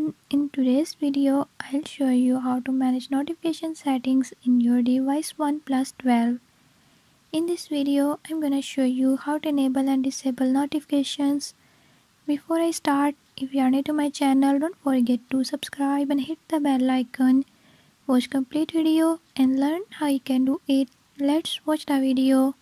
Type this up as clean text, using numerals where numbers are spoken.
everyone, in today's video I'll show you how to manage notification settings in your device Oneplus 12. In this video I'm gonna show you how to enable and disable notifications. Before I start, if you are new to my channel, don't forget to subscribe and hit the bell icon. Watch complete video and learn how you can do it. Let's watch the video.